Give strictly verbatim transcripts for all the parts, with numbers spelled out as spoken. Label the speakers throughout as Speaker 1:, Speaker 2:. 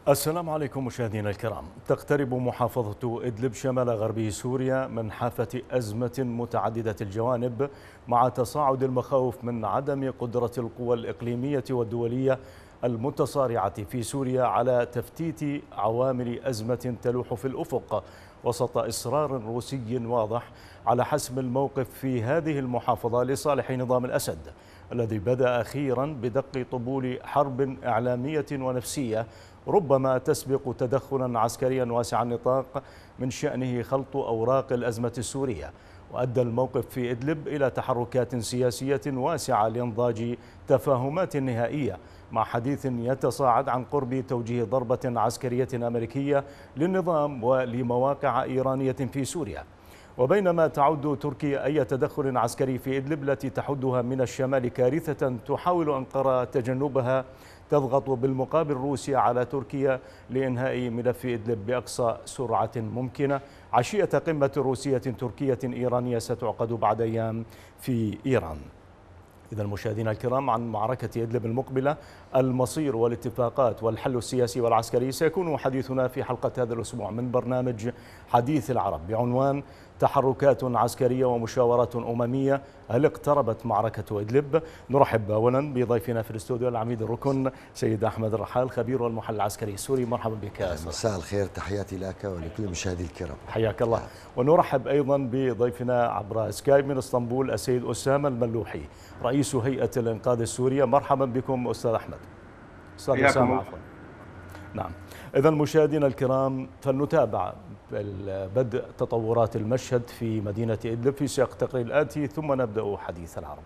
Speaker 1: السلام عليكم مشاهدينا الكرام. تقترب محافظة إدلب شمال غربي سوريا من حافة أزمة متعددة الجوانب، مع تصاعد المخاوف من عدم قدرة القوى الإقليمية والدولية المتصارعة في سوريا على تفتيت عوامل أزمة تلوح في الأفق، وسط إصرار روسي واضح على حسم الموقف في هذه المحافظة لصالح نظام الأسد، الذي بدأ أخيرا بدق طبول حرب إعلامية ونفسية ربما تسبق تدخلا عسكريا واسع النطاق من شأنه خلط أوراق الأزمة السورية. وأدى الموقف في إدلب إلى تحركات سياسية واسعة لإنضاج تفاهمات نهائية، مع حديث يتصاعد عن قرب توجيه ضربة عسكرية أمريكية للنظام ولمواقع إيرانية في سوريا. وبينما تعد تركيا أي تدخل عسكري في إدلب التي تحدها من الشمال كارثة تحاول أنقرة تجنبها، تضغط بالمقابل روسيا على تركيا لإنهاء ملف إدلب بأقصى سرعة ممكنة عشية قمة روسية تركية إيرانية ستعقد بعد أيام في إيران. إذا مشاهدينا الكرام، عن معركة إدلب المقبلة، المصير والاتفاقات والحل السياسي والعسكري سيكون حديثنا في حلقة هذا الأسبوع من برنامج حديث العرب بعنوان تحركات عسكرية ومشاورات أممية، هل اقتربت معركة إدلب؟ نرحب أولا بضيفنا في الاستوديو العميد الركن سيد أحمد الرحال، خبير والمحلل العسكري السوري. مرحبا بك.
Speaker 2: مساء الخير، تحياتي لك ولكل مشاهدي الكرام.
Speaker 1: حياك الله. ونرحب أيضا بضيفنا عبر سكايب من اسطنبول السيد أسامة الملوحي، رئيس هيئة الإنقاذ السورية. مرحبا بكم أستاذ أحمد. أستاذ أسامة عفوا. نعم. إذا مشاهدينا الكرام، فلنتابع بدء تطورات المشهد في مدينة إدلب في سياق التقرير الآتي، ثم نبدأ حديث العرب.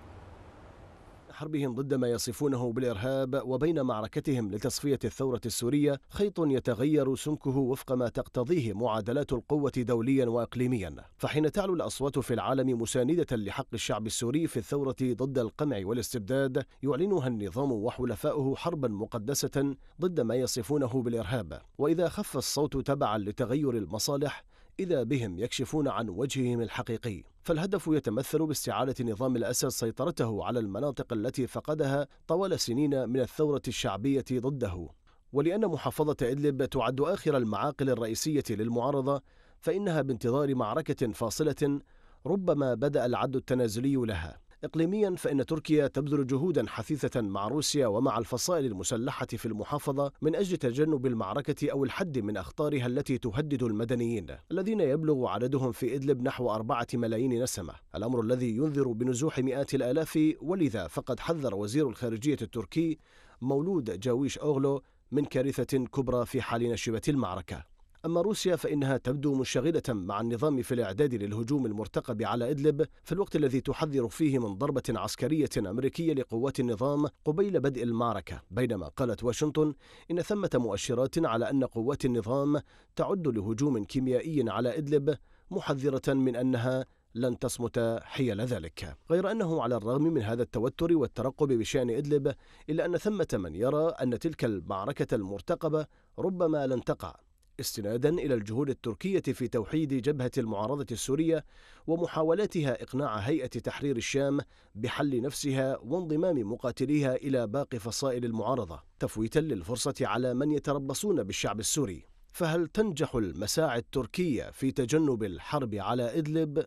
Speaker 3: حربهم ضد ما يصفونه بالإرهاب وبين معركتهم لتصفية الثورة السورية خيط يتغير سمكه وفق ما تقتضيه معادلات القوة دوليا وإقليميا. فحين تعلو الأصوات في العالم مساندة لحق الشعب السوري في الثورة ضد القمع والاستبداد، يعلنها النظام وحلفاؤه حربا مقدسة ضد ما يصفونه بالإرهاب. وإذا خف الصوت تبعا لتغير المصالح، إذا بهم يكشفون عن وجههم الحقيقي. فالهدف يتمثل باستعادة نظام الأسد سيطرته على المناطق التي فقدها طوال سنين من الثورة الشعبية ضده. ولأن محافظة إدلب تعد آخر المعاقل الرئيسية للمعارضة، فإنها بانتظار معركة فاصلة ربما بدأ العد التنازلي لها. إقليميا، فإن تركيا تبذل جهودا حثيثة مع روسيا ومع الفصائل المسلحة في المحافظة من أجل تجنب المعركة أو الحد من أخطارها التي تهدد المدنيين الذين يبلغ عددهم في إدلب نحو أربعة ملايين نسمة، الأمر الذي ينذر بنزوح مئات الآلاف. ولذا فقد حذر وزير الخارجية التركي مولود جاويش أوغلو من كارثة كبرى في حال نشبة المعركة. أما روسيا فإنها تبدو منشغلة مع النظام في الإعداد للهجوم المرتقب على إدلب في الوقت الذي تحذر فيه من ضربة عسكرية أمريكية لقوات النظام قبيل بدء المعركة، بينما قالت واشنطن إن ثمة مؤشرات على أن قوات النظام تعد لهجوم كيميائي على إدلب، محذرة من أنها لن تصمت حيال ذلك. غير أنه على الرغم من هذا التوتر والترقب بشأن إدلب، إلا أن ثمة من يرى أن تلك المعركة المرتقبة ربما لن تقع، استنادا إلى الجهود التركية في توحيد جبهة المعارضة السورية ومحاولاتها إقناع هيئة تحرير الشام بحل نفسها وانضمام مقاتليها إلى باقي فصائل المعارضة، تفويتا للفرصة على من يتربصون بالشعب السوري. فهل تنجح المساعي التركية في تجنب الحرب على إدلب؟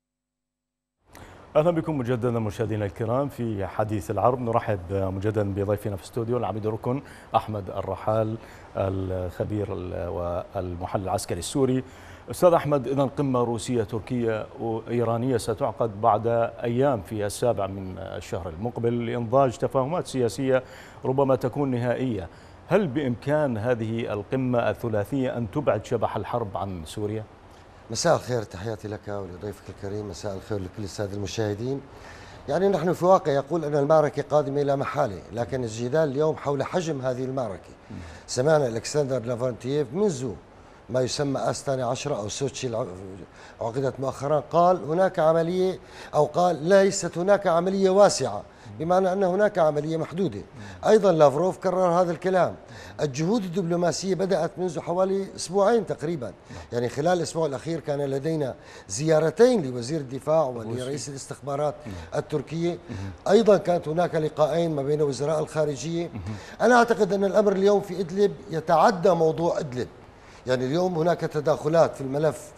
Speaker 1: أهلا بكم مجددا مشاهدينا الكرام في حديث العرب. نرحب مجددا بضيفنا في الاستوديو العميد الركن أحمد الرحال، الخبير والمحلل العسكري السوري. أستاذ أحمد، إذا قمة روسية تركية وإيرانية ستعقد بعد أيام في السابع من الشهر المقبل لإنضاج تفاهمات سياسية ربما تكون نهائية. هل بإمكان هذه القمة الثلاثية أن تبعد شبح الحرب عن سوريا؟
Speaker 2: مساء الخير، تحياتي لك ولضيفك الكريم. مساء الخير لكل السادة المشاهدين. يعني نحن في واقع يقول أن المعركة قادمة لا محالة، لكن الجدال اليوم حول حجم هذه المعركة. سمعنا الكسندر لافرنتييف منذ ما يسمى أستاني عشرة أو سوتشي عقدت مؤخرا، قال هناك عملية أو قال ليست هناك عملية واسعة بمعنى أن هناك عملية محدودة. أيضا لافروف كرر هذا الكلام. الجهود الدبلوماسية بدأت منذ حوالي أسبوعين تقريبا، يعني خلال الأسبوع الأخير كان لدينا زيارتين لوزير الدفاع ولرئيس الاستخبارات التركية. أيضا كانت هناك لقاءين ما بين وزراء الخارجية. أنا أعتقد أن الأمر اليوم في إدلب يتعدى موضوع إدلب، يعني اليوم هناك تداخلات في الملف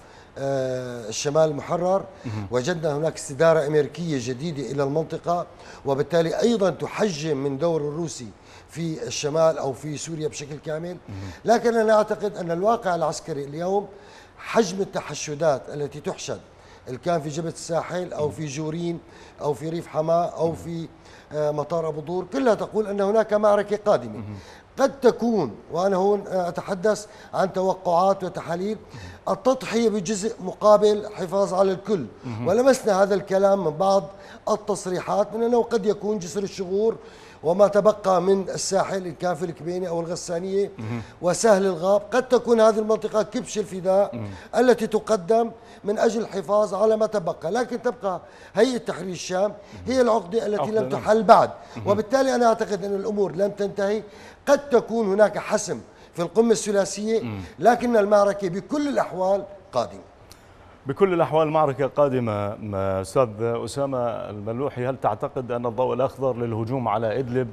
Speaker 2: الشمال المحرر. وجدنا هناك استدارة أمريكية جديدة إلى المنطقة، وبالتالي أيضا تحجم من دور الروسي في الشمال أو في سوريا بشكل كامل. لكن أنا أعتقد أن الواقع العسكري اليوم حجم التحشدات التي تحشد، اللي كان في جبهة الساحل أو في جورين أو في ريف حماة أو في مطار أبو دور، كلها تقول أن هناك معركة قادمة. قد تكون، وأنا هون أتحدث عن توقعات وتحاليل، التضحية بجزء مقابل حفاظ على الكل. ولمسنا هذا الكلام من بعض التصريحات من أنه قد يكون جسر الشغور وما تبقى من الساحل إن كان في الكبينة أو الغسانية وسهل الغاب، قد تكون هذه المنطقة كبش الفداء التي تقدم من أجل الحفاظ على ما تبقى. لكن تبقى هيئة تحرير الشام هي العقدة التي لم تحل بعد، وبالتالي أنا أعتقد أن الأمور لم تنتهي. قد تكون هناك حسم في القمة الثلاثية، لكن المعركة بكل الأحوال قادمة.
Speaker 1: بكل الأحوال معركة قادمة. أستاذ أسامة الملوحي، هل تعتقد أن الضوء الأخضر للهجوم على إدلب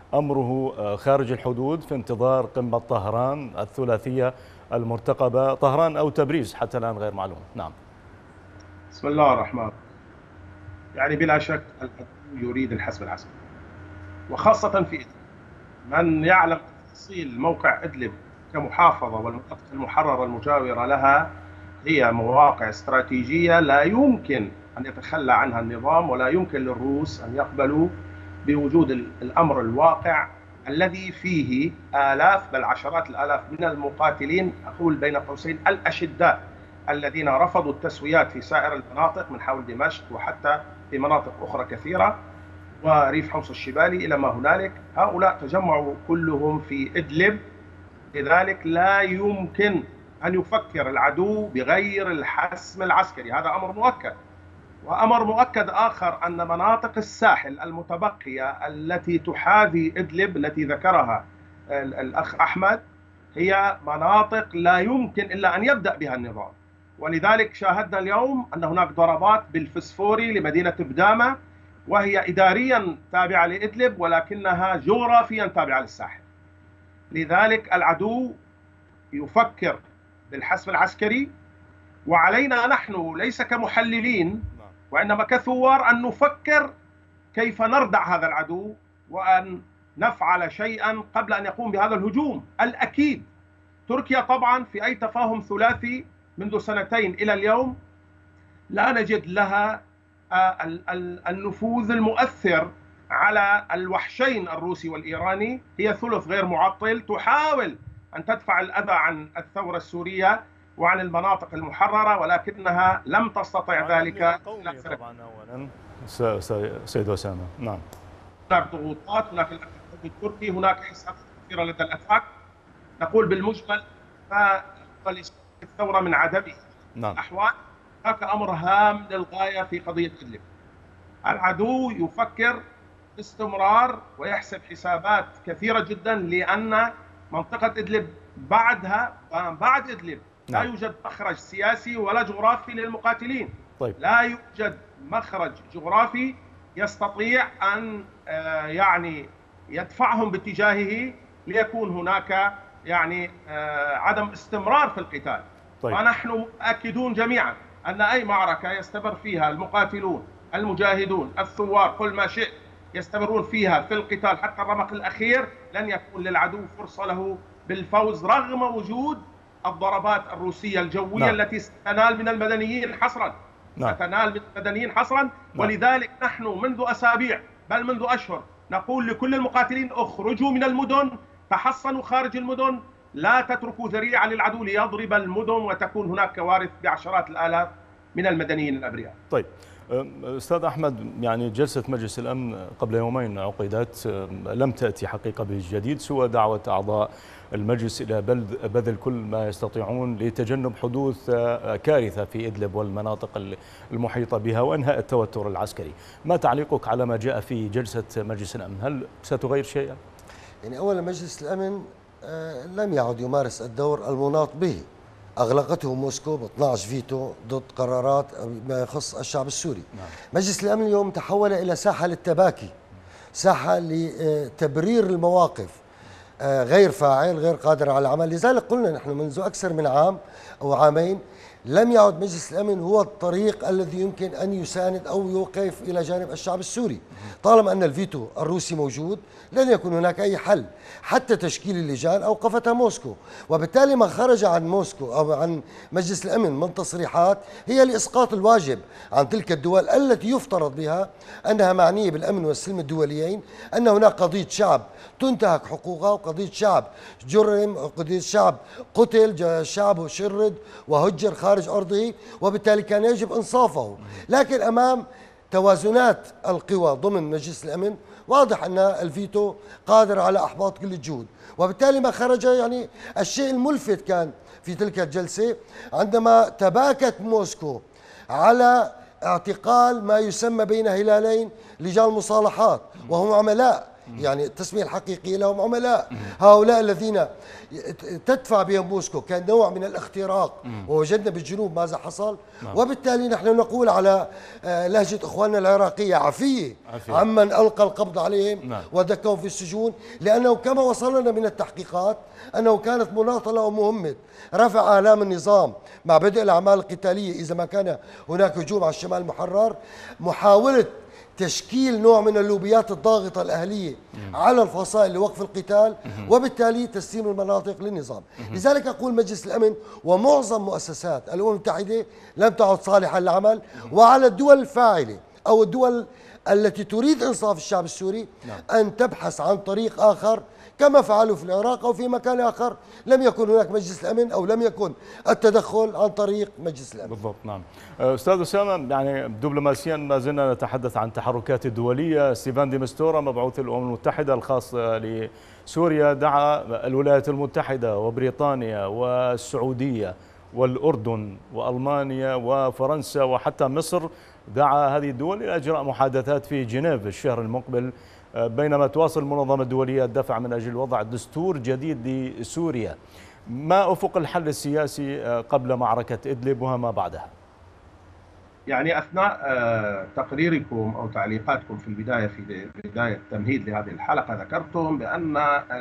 Speaker 1: أمره خارج الحدود في انتظار قمة طهران الثلاثية المرتقبة، طهران أو تبريز حتى الآن غير معلوم؟ نعم.
Speaker 4: بسم الله الرحمن الرحيم. يعني بلا شك العدو يريد الحسم العسكري، وخاصة في إدلب. من يعلم تفاصيل موقع إدلب كمحافظة والمنطقة المحررة المجاورة لها هي مواقع استراتيجية لا يمكن أن يتخلى عنها النظام، ولا يمكن للروس أن يقبلوا بوجود الأمر الواقع الذي فيه آلاف بل عشرات الآلاف من المقاتلين، أقول بين قوسين الأشداء، الذين رفضوا التسويات في سائر المناطق من حول دمشق وحتى في مناطق أخرى كثيرة وريف حمص الشبالي إلى ما هنالك. هؤلاء تجمعوا كلهم في إدلب، لذلك لا يمكن أن يفكر العدو بغير الحسم العسكري، هذا أمر مؤكد. وأمر مؤكد آخر أن مناطق الساحل المتبقية التي تحاذي إدلب التي ذكرها الأخ أحمد هي مناطق لا يمكن إلا أن يبدأ بها النظام. ولذلك شاهدنا اليوم أن هناك ضربات بالفسفوري لمدينة بدامة، وهي إداريا تابعة لإدلب ولكنها جغرافيا تابعة للساحل. لذلك العدو يفكر بالحسم العسكري، وعلينا نحن ليس كمحللين وإنما كثوار أن نفكر كيف نردع هذا العدو وأن نفعل شيئا قبل أن يقوم بهذا الهجوم. الأكيد تركيا طبعا في أي تفاهم ثلاثي منذ سنتين إلى اليوم لا نجد لها النفوذ المؤثر على الوحشين الروسي والإيراني. هي ثلث غير معطل، تحاول أن تدفع الأذى عن الثورة السورية وعن المناطق المحررة، ولكنها لم تستطع ذلك.
Speaker 1: طبعا أولا سيد أسامة، نعم،
Speaker 4: هناك ضغوطات، هناك الأكل التركي، هناك حسابات كثيرة لدى الأتراك. نقول بالمجمل ما الثورة من عدم الأحوال. هناك أمر هام للغاية في قضية إدلب. العدو يفكر باستمرار ويحسب حسابات كثيرة جدا، لأن منطقة إدلب بعدها بعد إدلب لا يوجد مخرج سياسي ولا جغرافي للمقاتلين.
Speaker 1: طيب.
Speaker 4: لا يوجد مخرج جغرافي يستطيع أن يعني يدفعهم باتجاهه ليكون هناك يعني عدم استمرار في القتال.
Speaker 1: طيب.
Speaker 4: ونحن متأكدون جميعا أن أي معركة يستمر فيها المقاتلون المجاهدون الثوار كل ما شئت يستمرون فيها في القتال حتى الرمق الأخير، لن يكون للعدو فرصة له بالفوز رغم وجود الضربات الروسية الجوية. نعم. التي ستنال من المدنيين حصرا. نعم. ستنال من المدنيين حصرا. نعم. ولذلك نحن منذ أسابيع بل منذ أشهر نقول لكل المقاتلين اخرجوا من المدن، تحصنوا خارج المدن، لا تتركوا ذريعة للعدو ليضرب المدن وتكون هناك كوارث بعشرات الآلاف من المدنيين الأبرياء.
Speaker 1: طيب أستاذ أحمد، يعني جلسة مجلس الأمن قبل يومين عقدت، لم تأتي حقيقة بالجديد سوى دعوة أعضاء المجلس إلى بذل كل ما يستطيعون لتجنب حدوث كارثة في إدلب والمناطق المحيطة بها وإنهاء التوتر العسكري. ما تعليقك على ما جاء في جلسة مجلس الأمن؟ هل ستغير شيئا؟
Speaker 2: يعني أولا مجلس الأمن لم يعد يمارس الدور المناط به. أغلقته موسكو ب اثني عشر فيتو ضد قرارات ما يخص الشعب السوري. نعم. مجلس الأمن اليوم تحول إلى ساحة للتباكي، ساحة لتبرير المواقف، غير فاعل، غير قادر على العمل. لذلك قلنا نحن منذ أكثر من عام أو عامين لم يعد مجلس الأمن هو الطريق الذي يمكن أن يساند أو يوقف إلى جانب الشعب السوري. طالما أن الفيتو الروسي موجود لن يكون هناك أي حل، حتى تشكيل اللجان أوقفتها موسكو. وبالتالي ما خرج عن موسكو أو عن مجلس الأمن من تصريحات هي لإسقاط الواجب عن تلك الدول التي يفترض بها أنها معنية بالأمن والسلم الدوليين، أن هناك قضية شعب تنتهك حقوقها، وقضية شعب جرم، قضية شعب قتل، شعب شرد وهجر خارج أرضه، وبالتالي كان يجب إنصافه. لكن أمام توازنات القوى ضمن مجلس الأمن واضح أن الفيتو قادر على أحباط كل الجهود، وبالتالي ما خرج. يعني الشيء الملفت كان في تلك الجلسة عندما تباكت موسكو على اعتقال ما يسمى بين هلالين لجان المصالحات، وهم عملاء، يعني التسمية الحقيقية لهم عملاء. هؤلاء الذين تدفع بهم موسكو كان نوع من الاختراق، ووجدنا بالجنوب ماذا حصل. وبالتالي نحن نقول على لهجة إخواننا العراقية عفية عمن ألقى القبض عليهم ودكهم في السجون، لأنه كما وصلنا من التحقيقات أنه كانت مناطلة ومهمة رفع آلام النظام مع بدء الأعمال القتالية إذا ما كان هناك هجوم على الشمال المحرر، محاولة تشكيل نوع من اللوبيات الضاغطة الأهلية على الفصائل لوقف القتال، وبالتالي تسليم المناطق للنظام. لذلك أقول مجلس الأمن ومعظم مؤسسات الأمم المتحدة لم تعد صالحة للعمل، وعلى الدول الفاعلة أو الدول التي تريد إنصاف الشعب السوري أن تبحث عن طريق آخر، كما فعلوا في العراق أو في مكان آخر لم يكن هناك مجلس الأمن أو لم يكن التدخل عن طريق مجلس الأمن.
Speaker 1: بالضبط. نعم. أستاذ أسامة، يعني دبلوماسيا ما زلنا نتحدث عن تحركات الدولية. ستيفان دي مستورا مبعوث الأمم المتحدة الخاص لسوريا دعا الولايات المتحدة وبريطانيا والسعودية والأردن وألمانيا وفرنسا وحتى مصر، دعا هذه الدول إلى إجراء محادثات في جنيف الشهر المقبل، بينما تواصل المنظمة الدولية الدفع من أجل وضع دستور جديد لسوريا. ما أفق الحل السياسي قبل معركة إدلب وما بعدها؟
Speaker 4: يعني أثناء تقريركم أو تعليقاتكم في البداية في بداية التمهيد لهذه الحلقة ذكرتم بأن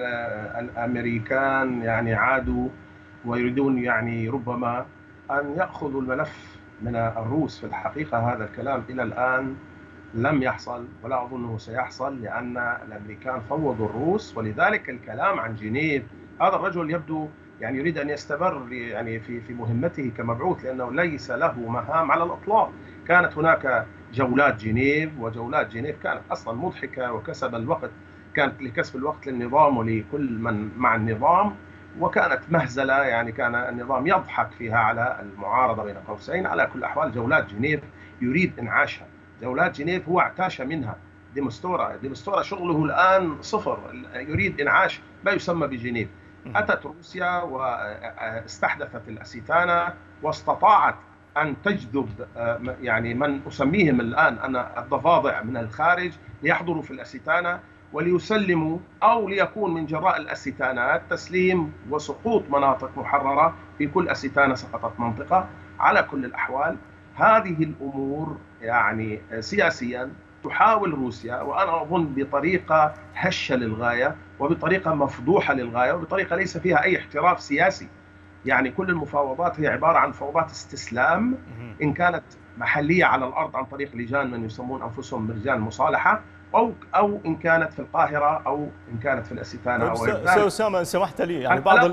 Speaker 4: الأمريكان يعني عادوا ويريدون يعني ربما أن يأخذوا الملف من الروس. في الحقيقة هذا الكلام إلى الآن لم يحصل ولا أظنه سيحصل، لأن الأمريكان فوضوا الروس، ولذلك الكلام عن جنيف. هذا الرجل يبدو يعني يريد أن يستمر يعني في في مهمته كمبعوث، لأنه ليس له مهام على الإطلاق. كانت هناك جولات جنيف، وجولات جنيف كانت أصلا مضحكة وكسب الوقت، كانت لكسب الوقت للنظام ولكل من مع النظام، وكانت مهزلة، يعني كان النظام يضحك فيها على المعارضة بين قوسين. على كل الأحوال جولات جنيف يريد إنعاشها. جولات جنيف هو اعتاش منها. دي مستورة دي مستورة شغله الآن صفر، يريد إنعاش ما يسمى بجنيف. أتت روسيا واستحدثت الأستانا واستطاعت أن تجذب يعني من أسميهم الآن أنا الضفادع من الخارج ليحضروا في الأستانا وليسلموا، أو ليكون من جراء الأستانات تسليم وسقوط مناطق محررة. في كل أستانة سقطت منطقة. على كل الأحوال هذه الأمور يعني سياسيا تحاول روسيا، وأنا أظن بطريقة هشة للغاية وبطريقة مفضوحة للغاية وبطريقة ليس فيها أي احتراف سياسي. يعني كل المفاوضات هي عبارة عن فوضات استسلام، إن كانت محلية على الأرض عن طريق لجان من يسمون أنفسهم برجال مصالحة، أو أو إن كانت في القاهرة أو إن كانت في الأستانة أو غير ذلك.
Speaker 1: أستاذ أسامة، إن سمحت لي، يعني بعض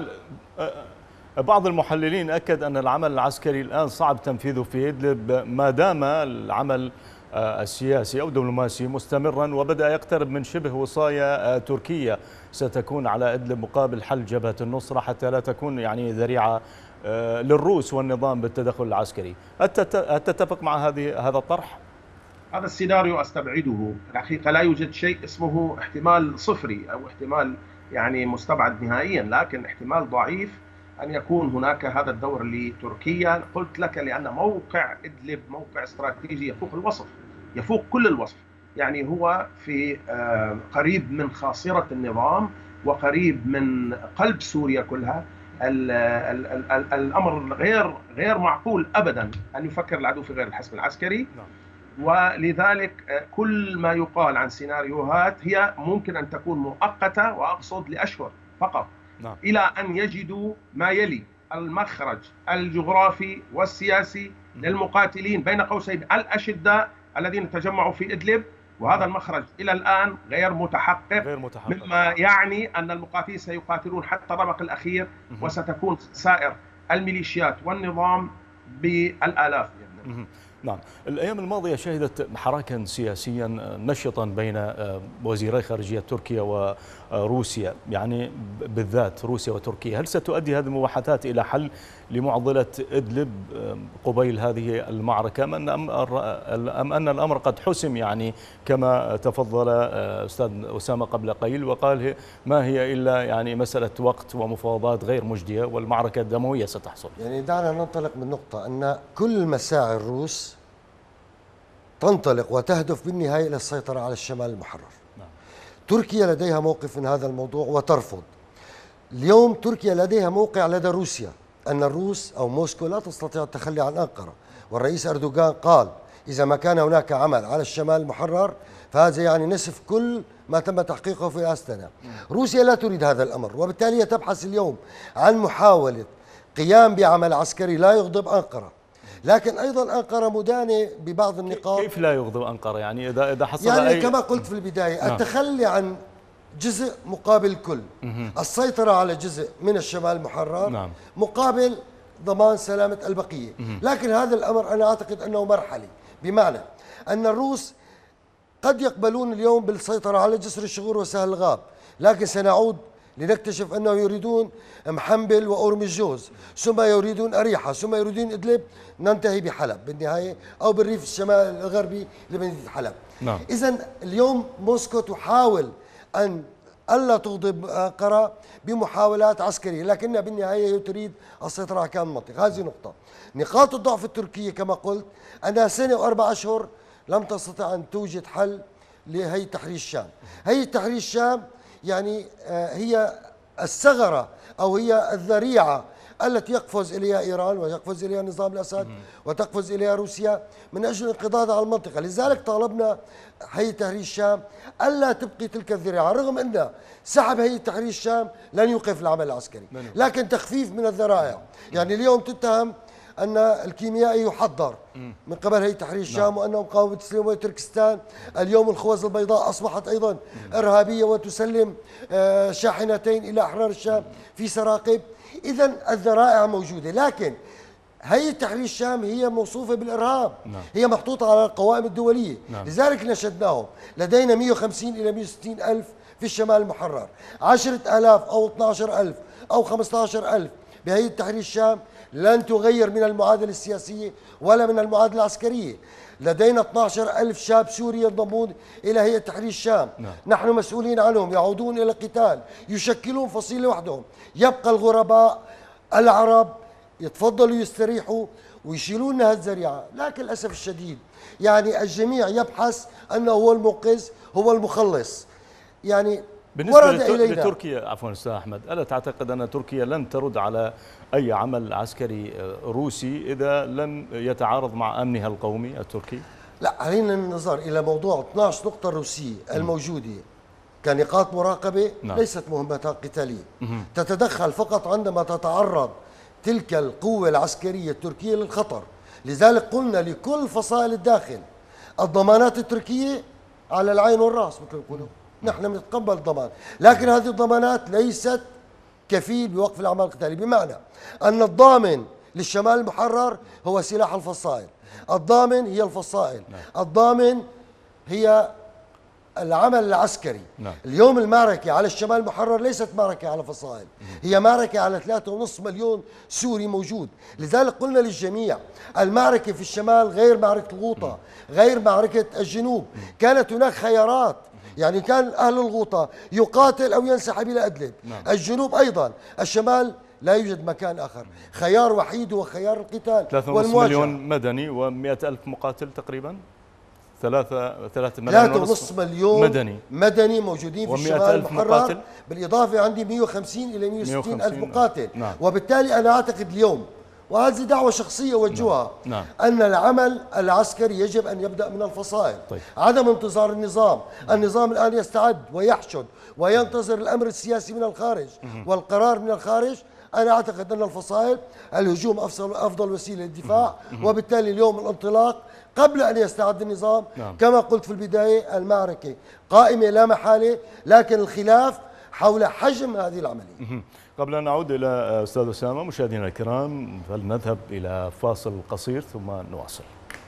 Speaker 1: بعض المحللين أكد أن العمل العسكري الآن صعب تنفيذه في إدلب ما دام العمل السياسي أو الدبلوماسي مستمرا، وبدأ يقترب من شبه وصاية تركية ستكون على إدلب مقابل حل جبهة النصرة، حتى لا تكون يعني ذريعة للروس والنظام بالتدخل العسكري. هل تتفق مع هذه هذا الطرح؟
Speaker 4: هذا السيناريو أستبعده. الحقيقة لا يوجد شيء اسمه احتمال صفري أو احتمال يعني مستبعد نهائيا، لكن احتمال ضعيف أن يكون هناك هذا الدور لتركيا. قلت لك لأن موقع إدلب موقع استراتيجي يفوق الوصف، يفوق كل الوصف. يعني هو في قريب من خاصرة النظام وقريب من قلب سوريا كلها. ال ال ال الأمر غير غير معقول أبدا أن يفكر العدو في غير الحسم العسكري. ولذلك كل ما يقال عن سيناريوهات هي ممكن أن تكون مؤقتة، وأقصد لأشهر فقط، نعم. إلى أن يجدوا ما يلي المخرج الجغرافي والسياسي للمقاتلين بين قوسين الأشداء الذين تجمعوا في إدلب، وهذا المخرج إلى الآن غير متحقق, غير متحقق. مما يعني أن المقاتلين سيقاتلون حتى الرمق الأخير، وستكون سائر الميليشيات والنظام بالآلاف يعني.
Speaker 1: نعم. الأيام الماضية شهدت حراكا سياسيا نشطا بين وزيري خارجية تركيا وروسيا، يعني بالذات روسيا وتركيا. هل ستؤدي هذه المباحثات إلى حل لمعضلة إدلب قبيل هذه المعركة، أم أن الأمر قد حسم، يعني كما تفضل أستاذ أسامة قبل قليل وقال ما هي إلا يعني مسألة وقت ومفاوضات غير مجدية والمعركة الدموية ستحصل؟
Speaker 2: يعني دعنا ننطلق من نقطة أن كل مساعي الروس تنطلق وتهدف بالنهاية إلى السيطرة على الشمال المحرر. نعم. تركيا لديها موقف من هذا الموضوع وترفض. اليوم تركيا لديها موقع لدى روسيا أن الروس أو موسكو لا تستطيع التخلي عن أنقرة، والرئيس أردوغان قال إذا ما كان هناك عمل على الشمال المحرر فهذا يعني نسف كل ما تم تحقيقه في أستانا. روسيا لا تريد هذا الأمر، وبالتالي تبحث اليوم عن محاولة قيام بعمل عسكري لا يغضب أنقرة، لكن أيضا أنقرة مدانة ببعض النقاط.
Speaker 1: كيف لا يغضب أنقرة؟ يعني إذا إذا حصل
Speaker 2: يعني
Speaker 1: أي...
Speaker 2: كما قلت في البداية، نعم. التخلي عن جزء مقابل كل، السيطرة على جزء من الشمال المحرر، نعم. مقابل ضمان سلامة البقية. لكن هذا الأمر أنا أعتقد أنه مرحلي، بمعنى أن الروس قد يقبلون اليوم بالسيطرة على جسر الشغور وسهل الغاب، لكن سنعود لنكتشف أنه يريدون محنبل وأورمجوز، ثم يريدون أريحة، ثم يريدون إدلب، ننتهي بحلب بالنهاية أو بالريف الشمال الغربي لمدينة حلب. نعم. إذن اليوم موسكو تحاول أن ألا تغضب أنقرة بمحاولات عسكرية، لكنها بالنهاية تريد السيطرة على كامل المنطقة. هذه نقطة. نقاط الضعف التركية كما قلت أنها سنة وأربع أشهر لم تستطع أن توجد حل لهي تحرير الشام. هي تحرير الشام يعني هي الثغرة أو هي الذريعة التي يقفز إليها إيران ويقفز إليها نظام الأسد وتقفز إليها روسيا من أجل الانقضاض على المنطقة. لذلك طالبنا هيئة تحرير الشام ألا تبقي تلك الذريعة، رغم أن سحب هيئة تحرير الشام لن يوقف العمل العسكري، لكن تخفيف من الذرائع. يعني اليوم تتهم أن الكيميائي يحضر من قبل هيئة تحرير الشام وأنه مقاومة تسليم تركستان. اليوم الخوذ البيضاء أصبحت أيضا إرهابية وتسلم شاحنتين إلى أحرار الشام في سراقب. إذن الذرائع موجودة، لكن هيئة تحرير الشام هي موصوفة بالإرهاب، نعم. هي محطوطة على القوائم الدولية، نعم. لذلك نشدناهم. لدينا مئة وخمسين إلى مئة وستين ألف في الشمال المحرر، عشرة آلاف أو اثني عشر ألف أو خمسة عشر ألف بهيئة تحرير الشام لن تغير من المعادلة السياسية ولا من المعادلة العسكرية. لدينا اثني عشر ألف شاب سوري ينضمون إلى هيئة تحرير الشام، نعم. نحن مسؤولين عنهم، يعودون إلى القتال، يشكلون فصيلة وحدهم. يبقى الغرباء العرب يتفضلوا يستريحوا ويشيلون لنا هالذريعة. لكن للأسف الشديد يعني الجميع يبحث أنه هو المنقذ، هو المخلص. يعني
Speaker 1: بالنسبة لتركيا، عفوا أستاذ أحمد، ألا تعتقد أن تركيا لن ترد على أي عمل عسكري روسي إذا لم يتعارض مع أمنها القومي التركي؟
Speaker 2: لا، علينا النظر إلى موضوع اثني عشر نقطة الروسية الموجودة كنقاط مراقبة، نعم. ليست مهمات قتالية، تتدخل فقط عندما تتعرض تلك القوة العسكرية التركية للخطر. لذلك قلنا لكل فصائل الداخل الضمانات التركية على العين والرأس مثل ما يقولون، نحن بنتقبل الضمان، لكن هذه الضمانات ليست كفيل بوقف الأعمال القتالية، بمعنى أن الضامن للشمال المحرر هو سلاح الفصائل، الضامن هي الفصائل، الضامن هي العمل العسكري.
Speaker 1: نعم.
Speaker 2: اليوم المعركة على الشمال المحرر ليست معركة على فصائل، هي معركة على ثلاثة ونصف مليون سوري موجود. لذلك قلنا للجميع المعركة في الشمال غير معركة الغوطة، غير معركة الجنوب. كانت هناك خيارات، يعني كان أهل الغوطة يقاتل أو ينسحب إلى أدلب. نعم. الجنوب أيضا، الشمال لا يوجد مكان آخر، خيار وحيد هو خيار القتال
Speaker 1: ثلاثة ونصف مليون مدني ومئة ألف مقاتل تقريبا. ثلاثة ثلاثة
Speaker 2: مليون ونصف مليون
Speaker 1: مدني
Speaker 2: مدني موجودين في الشمال المحرر. بالإضافة عندي مئة وخمسين إلى مئة وستين ألف مقاتل. نعم. وبالتالي أنا أعتقد اليوم، وهذه دعوة شخصية وجهها، نعم. أن العمل العسكري يجب أن يبدأ من الفصائل. طيب. عدم انتظار النظام. النظام الآن يستعد ويحشد وينتظر الأمر السياسي من الخارج والقرار من الخارج. أنا أعتقد أن الفصائل الهجوم أفضل, أفضل وسيلة للدفاع، وبالتالي اليوم الانطلاق قبل أن يستعد النظام. نعم. كما قلت في البداية المعركة قائمة لا محالة، لكن الخلاف حول حجم هذه العملية.
Speaker 1: قبل أن نعود إلى أستاذ أسامة، مشاهدينا الكرام فلنذهب إلى فاصل قصير ثم نواصل.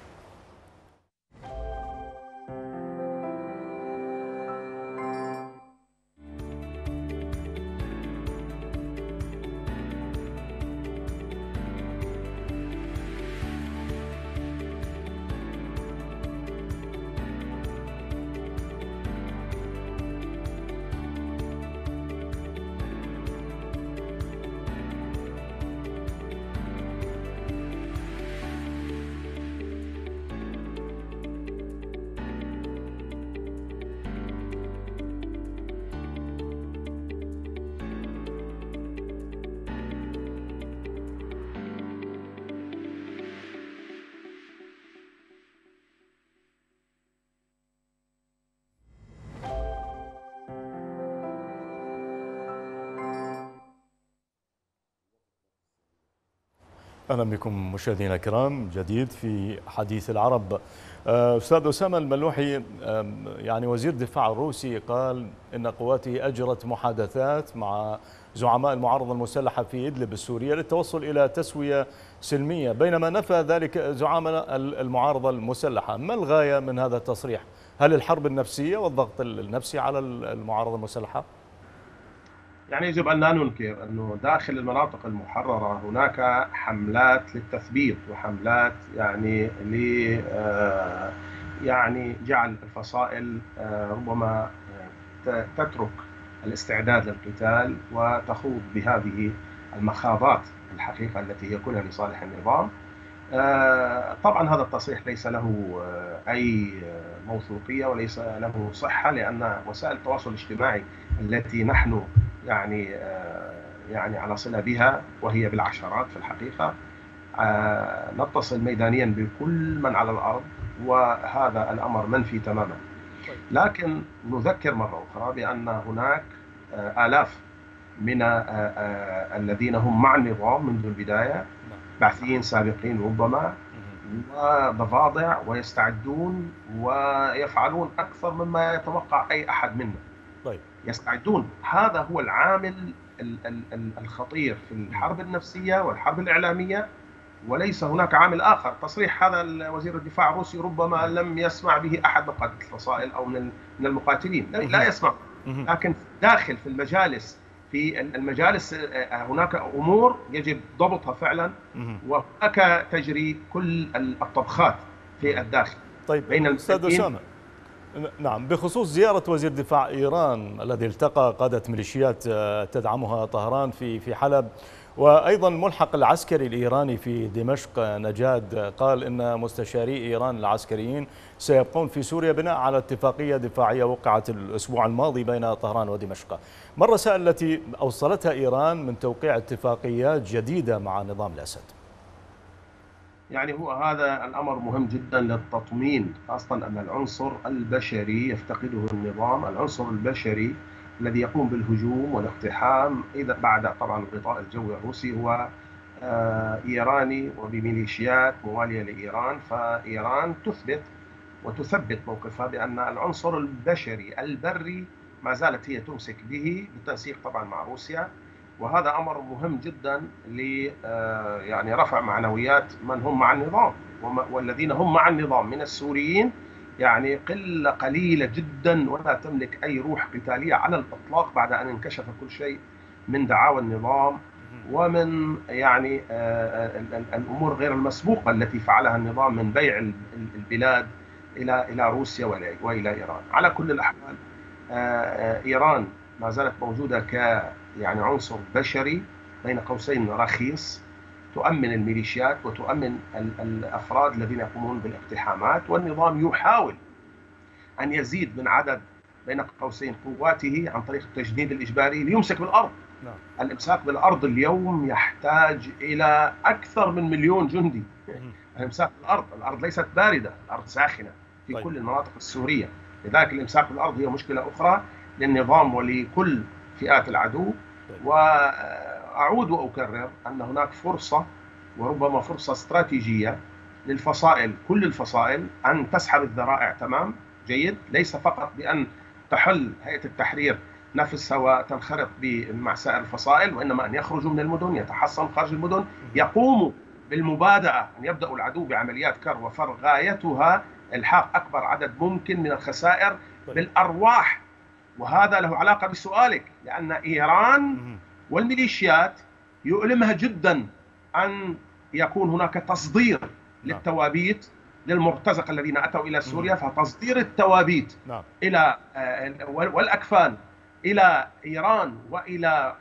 Speaker 1: أهلا بكم مشاهدينا الكرام جديد في حديث العرب. أستاذ أسامة الملوحي، يعني وزير الدفاع الروسي قال إن قواته أجرت محادثات مع زعماء المعارضة المسلحة في إدلب السورية للتوصل إلى تسوية سلمية، بينما نفى ذلك زعماء المعارضة المسلحة. ما الغاية من هذا التصريح؟ هل الحرب النفسية والضغط النفسي على المعارضة المسلحة؟
Speaker 4: يعني يجب أن لا ننكر أنه داخل المناطق المحررة هناك حملات للتثبيط وحملات يعني ل يعني جعل الفصائل ربما تترك الاستعداد للقتال وتخوض بهذه المخاضات الحقيقة التي هي كلها لصالح النظام. طبعا هذا التصريح ليس له أي موثوقية وليس له صحة، لأن وسائل التواصل الاجتماعي التي نحن يعني يعني على صلة بها وهي بالعشرات في الحقيقة، نتصل ميدانيا بكل من على الأرض، وهذا الأمر منفي تماما. لكن نذكر مرة أخرى بأن هناك آلاف من الذين هم مع النظام منذ البداية، بعثيين سابقين ربما، وضفادع، ويستعدون ويفعلون أكثر مما يتوقع أي أحد منا. طيب. يستعدون. هذا هو العامل الخطير في الحرب النفسية والحرب الإعلامية، وليس هناك عامل آخر. تصريح هذا وزير الدفاع الروسي ربما لم يسمع به أحد من قادة الفصائل أو من من لا يسمع، لكن داخل في المجالس في المجالس هناك أمور يجب ضبطها فعلا، وهناك تجري كل الطبخات في الداخل.
Speaker 1: طيب بين أستاذ أسامة، نعم، بخصوص زيارة وزير دفاع إيران الذي التقى قادة ميليشيات تدعمها طهران في في حلب، وأيضا الملحق العسكري الإيراني في دمشق نجاد قال إن مستشاري إيران العسكريين سيبقون في سوريا بناء على اتفاقية دفاعية وقعت الأسبوع الماضي بين طهران ودمشق. ما الرسائل التي أوصلتها إيران من توقيع اتفاقيات جديدة مع نظام الأسد؟
Speaker 4: يعني هو هذا الأمر مهم جدا للتطمين، خاصة أن العنصر البشري يفتقده النظام، العنصر البشري الذي يقوم بالهجوم والاقتحام إذا بعد طبعا الغطاء الجوي الروسي هو إيراني وبميليشيات موالية لإيران. فإيران تثبت وتثبت موقفها بأن العنصر البشري البري ما زالت هي تمسك به بالتنسيق طبعا مع روسيا، وهذا أمر مهم جدا ل يعني رفع معنويات من هم مع النظام والذين هم مع النظام من السوريين يعني قلة قليلة جدا ولا تملك أي روح قتالية على الإطلاق بعد أن انكشف كل شيء من دعاوى النظام ومن يعني الأمور غير المسبوقة التي فعلها النظام من بيع البلاد إلى إلى روسيا وإلى إيران. على كل الأحوال إيران ما زالت موجودة ك يعني عنصر بشري بين قوسين رخيص، تؤمن الميليشيات وتؤمن الأفراد الذين يقومون بالاقتحامات، والنظام يحاول أن يزيد من عدد بين قوسين قواته عن طريق التجنيد الإجباري ليمسك بالأرض. نعم. الإمساك بالأرض اليوم يحتاج إلى أكثر من مليون جندي. الإمساك بالأرض، الأرض ليست باردة، الأرض ساخنة في طيب. كل المناطق السورية، لذلك الإمساك بالأرض هي مشكلة أخرى للنظام ولكل فئات العدو. طيب. وأعود وأكرر أن هناك فرصة وربما فرصة استراتيجية للفصائل، كل الفصائل، أن تسحب الذرائع. تمام، جيد، ليس فقط بأن تحل هيئة التحرير نفسها وتنخرط مع سائر الفصائل، وإنما أن يخرجوا من المدن، يتحصنوا خارج المدن، يقوموا بالمبادئة، أن يبدأوا العدو بعمليات كر وفر غايتها إلحاق أكبر عدد ممكن من الخسائر بالأرواح. وهذا له علاقة بسؤالك، لأن إيران والميليشيات يؤلمها جدا أن يكون هناك تصدير للتوابيت للمرتزقة الذين أتوا إلى سوريا، فتصدير التوابيت نعم. إلى والأكفان إلى إيران وإلى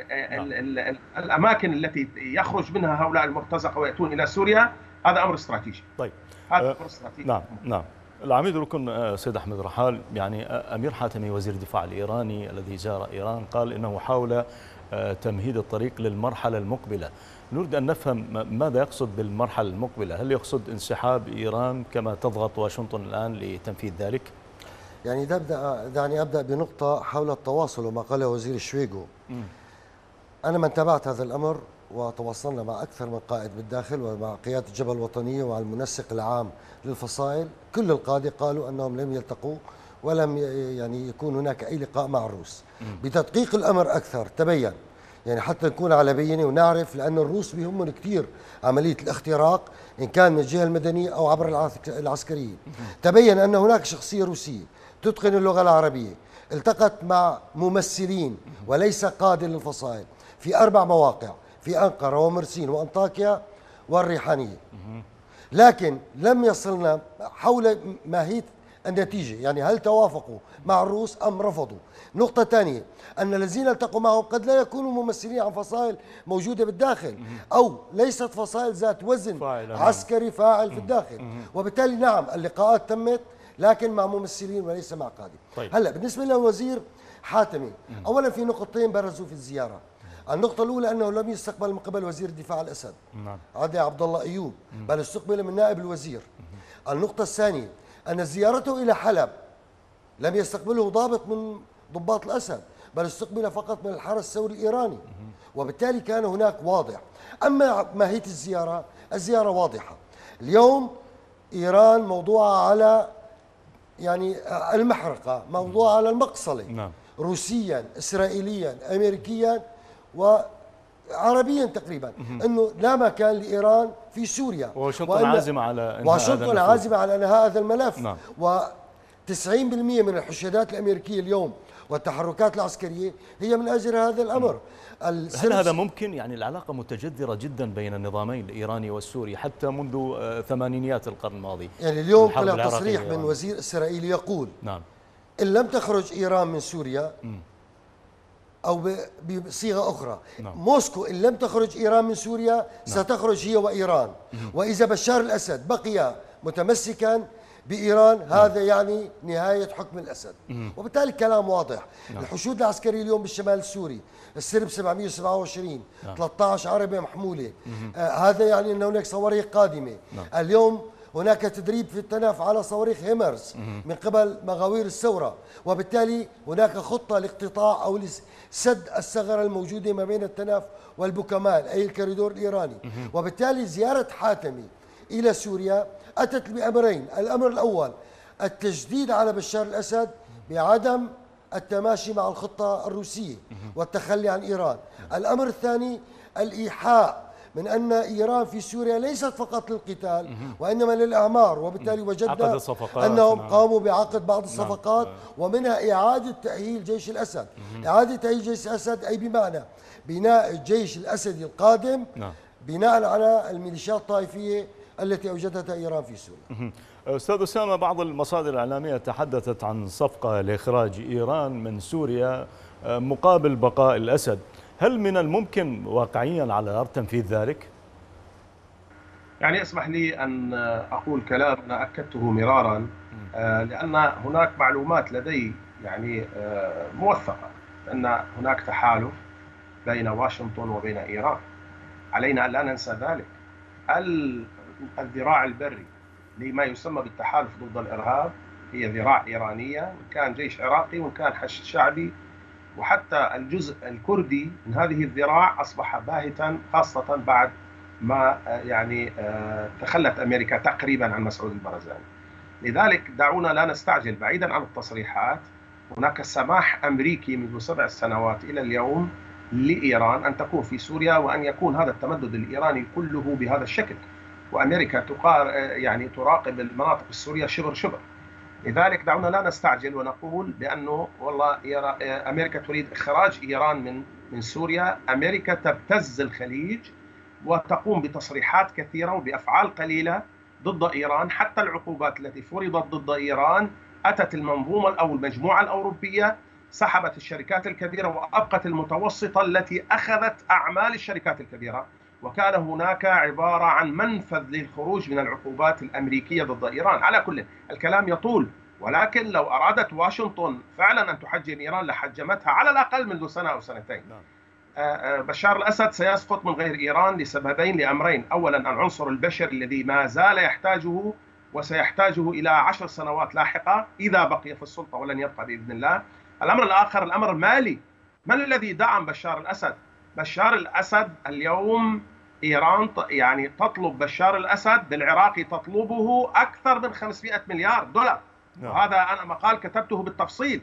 Speaker 4: نعم. الأماكن التي يخرج منها هؤلاء المرتزقة ويأتون إلى سوريا، هذا أمر استراتيجي.
Speaker 1: طيب،
Speaker 4: هذا أمر استراتيجي.
Speaker 1: نعم نعم. العميد الركن سيد أحمد رحال، يعني أمير حاتمي وزير الدفاع الإيراني الذي زار إيران قال إنه حاول تمهيد الطريق للمرحلة المقبلة. نريد أن نفهم ماذا يقصد بالمرحلة المقبلة، هل يقصد انسحاب إيران كما تضغط واشنطن الآن لتنفيذ ذلك؟
Speaker 2: يعني أبدأ دعني أبدأ بنقطة حول التواصل وما قاله وزير شويغو. م. أنا من تابعت هذا الأمر وتواصلنا مع أكثر من قائد بالداخل ومع قيادة الجبهة الوطنية ومع المنسق العام للفصائل، كل القادة قالوا أنهم لم يلتقوا ولم يعني يكون هناك أي لقاء مع الروس. م. بتدقيق الأمر أكثر تبين، يعني حتى نكون على بينة ونعرف، لأن الروس بيهمهم كثير عملية الاختراق إن كان من الجهة المدنية أو عبر العسكرية. تبين أن هناك شخصية روسية تتقن اللغة العربية التقت مع ممثلين وليس قادة للفصائل في أربع مواقع، في أنقرة ومرسين وأنطاكيا والريحانية، لكن لم يصلنا حول ماهية النتيجة، يعني هل توافقوا مع الروس أم رفضوا. نقطة ثانية، أن الذين التقوا معهم قد لا يكونوا ممثلين عن فصائل موجودة بالداخل أو ليست فصائل ذات وزن عسكري فاعل في الداخل، وبالتالي نعم اللقاءات تمت لكن مع ممثلين وليس مع قادة. طيب. هلا بالنسبة للوزير حاتمي، أولا في نقطتين برزوا في الزيارة. النقطة الأولى أنه لم يستقبل من قبل وزير الدفاع الأسد نعم. عدي عبد الله أيوب، بل استقبل من نائب الوزير. النقطة الثانية أن زيارته إلى حلب لم يستقبله ضابط من ضباط الأسد، بل استقبل فقط من الحرس الثوري الإيراني، وبالتالي كان هناك واضح. أما ماهية الزيارة، الزيارة واضحة. اليوم إيران موضوعة على يعني المحرقة، موضوعة على المقصلة نعم. روسيا، إسرائيليا، أمريكيا وعربيا تقريبا، أنه لا مكان لإيران في سوريا،
Speaker 1: واشنطن عازمة على إنهاء
Speaker 2: واشنطن عازمة على إنهاء هذا الملف نعم. وتسعين بالمئة من الحشادات الأمريكية اليوم والتحركات العسكرية هي من أجل هذا الأمر.
Speaker 1: هل هذا ممكن؟ يعني العلاقة متجذرة جدا بين النظامين الإيراني والسوري حتى منذ ثمانينيات القرن الماضي.
Speaker 2: يعني اليوم طلع تصريح من وزير إسرائيلي يقول نعم. إن لم تخرج إيران من سوريا م. أو بصيغة أخرى نعم. موسكو إن لم تخرج إيران من سوريا نعم. ستخرج هي وإيران م. وإذا بشار الأسد بقي متمسكا بإيران نعم. هذا يعني نهاية حكم الأسد. مم. وبالتالي الكلام واضح. نعم. الحشود العسكرية اليوم بالشمال السوري، السرب سبعمئة وسبعة وعشرين، نعم. ثلاثة عشر عربة محمولة، آه هذا يعني أن هناك صواريخ قادمة. نعم. اليوم هناك تدريب في التنف على صواريخ هيمرز مم. من قبل مغاوير الثورة، وبالتالي هناك خطة لاقتطاع أو لسد الثغرة الموجودة ما بين التنف والبوكمال أي الكوريدور الإيراني. مم. وبالتالي زيارة حاتمي إلى سوريا أتت بأمرين، الأمر الأول التجديد على بشار الأسد بعدم التماشي مع الخطة الروسية والتخلي عن إيران. الأمر الثاني الإيحاء من أن إيران في سوريا ليست فقط للقتال وإنما للإعمار، وبالتالي وجدنا أنهم قاموا بعقد بعض الصفقات ومنها إعادة تأهيل جيش الأسد. إعادة تأهيل جيش الأسد أي بمعنى بناء الجيش الأسدي القادم بناء على الميليشيات الطائفية التي أوجدتها إيران في سوريا.
Speaker 1: أستاذ أسامة، بعض المصادر الإعلامية تحدثت عن صفقة لإخراج إيران من سوريا مقابل بقاء الأسد، هل من الممكن واقعيا على الأرض تنفيذ ذلك؟
Speaker 4: يعني اسمح لي أن أقول كلام أنا أكدته مرارا، لأن هناك معلومات لدي يعني موثقة أن هناك تحالف بين واشنطن وبين إيران. علينا أن لا ننسى ذلك. الذراع البري لما يسمى بالتحالف ضد الإرهاب هي ذراع إيرانية، وإن كان جيش عراقي وإن كان حشد شعبي، وحتى الجزء الكردي من هذه الذراع أصبح باهتا، خاصة بعد ما يعني تخلت أمريكا تقريبا عن مسعود البرزاني. لذلك دعونا لا نستعجل. بعيدا عن التصريحات، هناك سماح أمريكي منذ سبع سنوات إلى اليوم لإيران أن تكون في سوريا وأن يكون هذا التمدد الإيراني كله بهذا الشكل، وأمريكا تقار يعني تراقب المناطق السورية شبر شبر. لذلك دعونا لا نستعجل ونقول بأنه والله أمريكا تريد إخراج إيران من من سوريا. أمريكا تبتز الخليج وتقوم بتصريحات كثيرة وبأفعال قليلة ضد إيران. حتى العقوبات التي فرضت ضد إيران أتت المنظومة أو المجموعة الأوروبية، سحبت الشركات الكبيرة وأبقت المتوسطة التي أخذت أعمال الشركات الكبيرة، وكان هناك عبارة عن منفذ للخروج من العقوبات الأمريكية ضد إيران. على كل الكلام يطول، ولكن لو أرادت واشنطن فعلا أن تحجم إيران لحجمتها على الأقل منذ سنة أو سنتين. بشار الأسد سيسقط من غير إيران لسببين لأمرين: أولا العنصر البشري الذي ما زال يحتاجه وسيحتاجه إلى عشر سنوات لاحقة إذا بقي في السلطة، ولن يبقى بإذن الله. الأمر الآخر الأمر المالي. من الذي دعم بشار الأسد؟ بشار الأسد اليوم إيران يعني تطلب بشار الأسد بالعراق تطلبه أكثر من خمسمئة مليار دولار. وهذا أنا مقال كتبته بالتفصيل.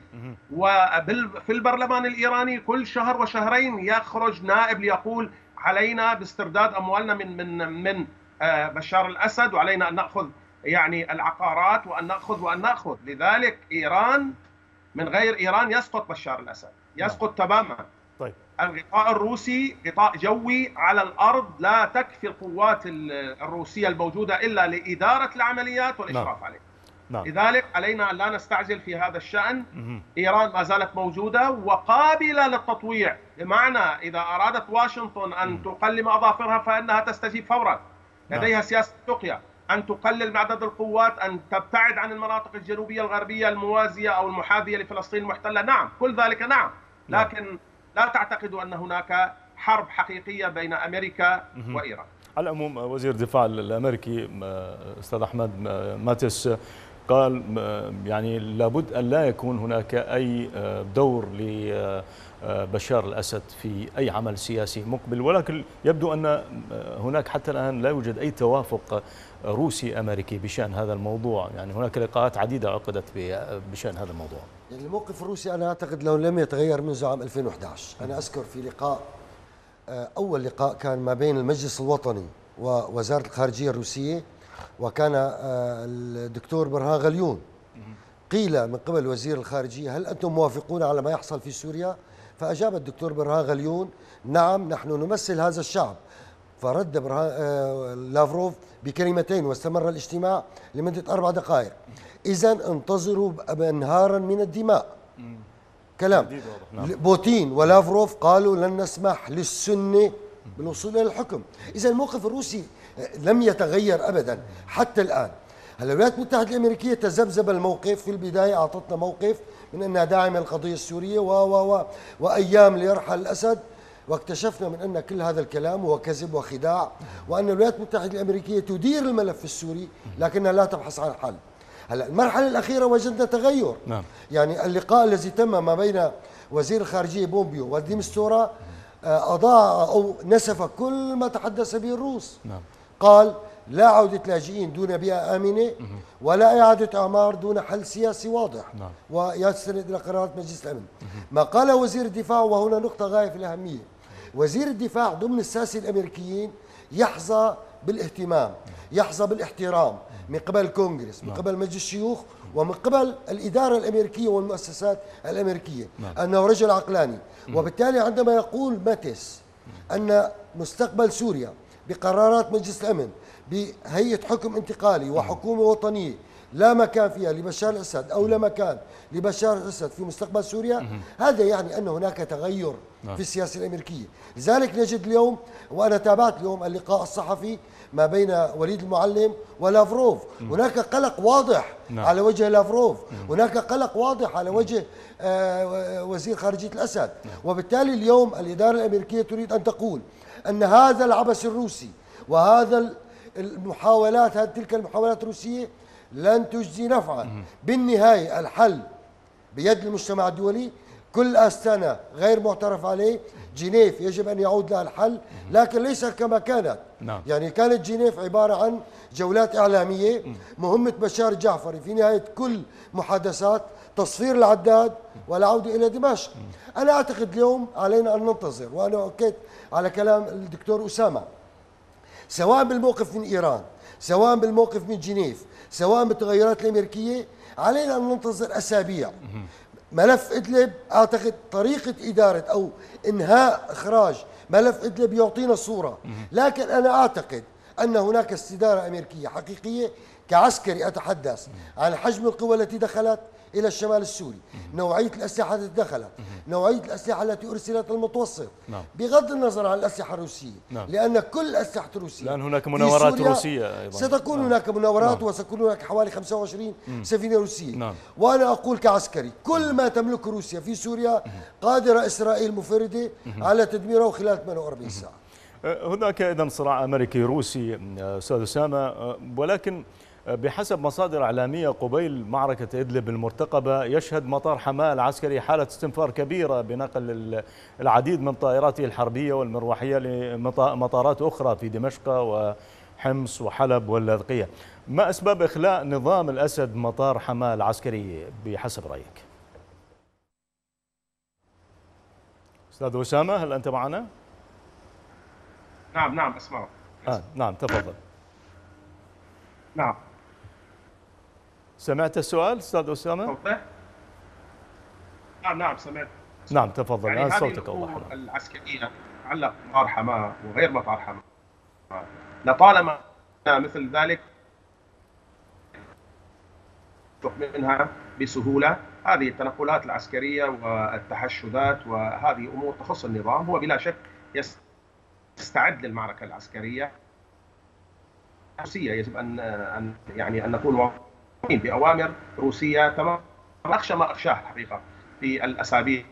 Speaker 4: وفي البرلمان الإيراني كل شهر وشهرين يخرج نائب ليقول علينا باسترداد أموالنا من من من بشار الأسد، وعلينا أن نأخذ يعني العقارات وأن نأخذ وأن نأخذ. لذلك إيران من غير إيران يسقط بشار الأسد، يسقط تماما.
Speaker 1: طيب.
Speaker 4: الغطاء الروسي غطاء جوي على الأرض، لا تكفي القوات الروسية الموجودة إلا لإدارة العمليات والإشراف نعم. عليه. نعم. لذلك علينا أن لا نستعجل في هذا الشأن. مه. إيران ما زالت موجودة وقابلة للتطويع، بمعنى إذا أرادت واشنطن أن مه. تقلم أظافرها فإنها تستجيب فورا. لديها نعم. سياسة تقية أن تقلل عدد القوات، أن تبتعد عن المناطق الجنوبية الغربية الموازية أو المحاذية لفلسطين المحتلة. نعم، كل ذلك نعم، لكن نعم. لا تعتقدوا أن هناك حرب حقيقية بين أمريكا مه. وإيران.
Speaker 1: على العموم وزير الدفاع الأمريكي أستاذ أحمد ماتيس قال يعني لابد أن لا يكون هناك أي دور لبشار الأسد في أي عمل سياسي مقبل، ولكن يبدو أن هناك حتى الآن لا يوجد أي توافق روسي أمريكي بشأن هذا الموضوع. يعني هناك لقاءات عديدة عقدت بشأن هذا الموضوع.
Speaker 2: يعني الموقف الروسي أنا أعتقد لو لم يتغير منذ عام ألفين وأحد عشر. أنا أذكر في لقاء، أول لقاء كان ما بين المجلس الوطني ووزارة الخارجية الروسية، وكان الدكتور برهان غليون. قيل من قبل وزير الخارجية: هل أنتم موافقون على ما يحصل في سوريا؟ فأجاب الدكتور برهان غليون: نعم، نحن نمثل هذا الشعب. فرد برهان لافروف بكلمتين واستمر الاجتماع لمدة أربع دقائق: إذن انتظروا بأنهارا من الدماء. كلام. بوتين ولافروف قالوا لن نسمح للسنة بالوصول إلى الحكم. إذا الموقف الروسي لم يتغير أبدا حتى الآن. هلا الولايات المتحدة الأمريكية تذبذب الموقف. في البداية أعطتنا موقف من أنها داعمة للقضية السورية و و و وأيام ليرحل الأسد، واكتشفنا من أن كل هذا الكلام هو كذب وخداع، وأن الولايات المتحدة الأمريكية تدير الملف السوري لكنها لا تبحث عن حل. هلا المرحلة الأخيرة وجدنا تغير. نعم. يعني اللقاء الذي تم ما بين وزير الخارجية بومبيو وديمستورا أضاع أو نسف كل ما تحدث به الروس. نعم. قال: لا عودة لاجئين دون بيئة آمنة، ولا إعادة أعمار دون حل سياسي واضح. نعم. ويستند إلى قرارات مجلس الأمن. ما قاله وزير الدفاع، وهنا نقطة غاية في الأهمية، وزير الدفاع ضمن الساسة الأمريكيين يحظى بالاهتمام، يحظى بالاحترام من قبل الكونغرس، من قبل مجلس الشيوخ، ومن قبل الإدارة الأمريكية والمؤسسات الأمريكية، أنه رجل عقلاني. وبالتالي عندما يقول ماتيس أن مستقبل سوريا بقرارات مجلس الأمن بهيئة حكم انتقالي وحكومة وطنية لا مكان فيها لبشار الأسد أو لا مكان لبشار الأسد في مستقبل سوريا، هذا يعني أن هناك تغير في السياسة الأمريكية. لذلك نجد اليوم، وأنا تابعت اليوم اللقاء الصحفي ما بين وليد المعلم ولافروف، هناك قلق واضح على وجه لافروف، هناك قلق واضح على وجه وزير خارجية الأسد. وبالتالي اليوم الإدارة الأمريكية تريد أن تقول أن هذا العبث الروسي وهذا المحاولات هذه تلك المحاولات الروسية لن تجزي نفعا. بالنهاية الحل بيد المجتمع الدولي، كل أستانا غير معترف عليه، جنيف يجب أن يعود لها الحل، لكن ليس كما كانت.
Speaker 1: نعم. يعني
Speaker 2: كانت جنيف عبارة عن جولات إعلامية، مهمة بشار الجعفري في نهاية كل محادثات تصفير العداد والعودة إلى دمشق. أنا أعتقد اليوم علينا أن ننتظر، وأنا أكدت على كلام الدكتور أسامة، سواء بالموقف من إيران، سواء بالموقف من جنيف، سواء بالتغيرات الأمريكية، علينا أن ننتظر أسابيع. ملف إدلب أعتقد طريقة إدارة أو إنهاء إخراج ملف إدلب يعطينا صورة، لكن أنا أعتقد أن هناك استدارة أمريكية حقيقية. كعسكري أتحدث عن حجم القوى التي دخلت إلى الشمال السوري، نوعية الأسلحة التي دخلت، نوعية الأسلحة التي أرسلت المتوسط،
Speaker 1: نعم.
Speaker 2: بغض النظر عن الأسلحة الروسية،
Speaker 1: نعم.
Speaker 2: لأن كل الأسلحة الروسية
Speaker 1: لأن هناك مناورات روسية أيضا.
Speaker 2: ستكون
Speaker 1: نعم.
Speaker 2: هناك مناورات،
Speaker 1: نعم.
Speaker 2: وستكون هناك حوالي خمسة وعشرين
Speaker 1: مم.
Speaker 2: سفينة روسية.
Speaker 1: نعم.
Speaker 2: وأنا أقول كعسكري كل ما تملكه روسيا في سوريا قادرة إسرائيل مفردة على تدميره خلال ثمانية وأربعين ساعة.
Speaker 1: هناك إذن صراع أمريكي روسي أستاذ أسامة، ولكن بحسب مصادر إعلامية قبيل معركة إدلب المرتقبة يشهد مطار حماة العسكري حالة استنفار كبيرة بنقل العديد من طائراته الحربية والمروحية لمطارات أخرى في دمشق وحمص وحلب واللاذقية. ما أسباب إخلاء نظام الأسد مطار حماة العسكري بحسب رأيك؟ أستاذ أسامة، هل أنت معنا؟
Speaker 4: نعم نعم أسمعك.
Speaker 1: آه نعم تفضل.
Speaker 4: نعم
Speaker 1: سمعت السؤال أستاذ أسامة؟
Speaker 4: نعم نعم سمعت.
Speaker 1: نعم تفضل.
Speaker 4: يعني
Speaker 1: الآن صوتك
Speaker 4: أوضح.
Speaker 1: أوضح.
Speaker 4: العسكرية تتعلق بمطار حماة وغير مطار حماة، لطالما مثل ذلك منها بسهولة. هذه التنقلات العسكرية والتحشدات وهذه أمور تخص النظام، هو بلا شك يستعد للمعركة العسكرية. روسية يجب أن أن يعني أن نكون واضحين بأوامر روسية تمام. أخشى ما أخشاه الحقيقة في الأسابيع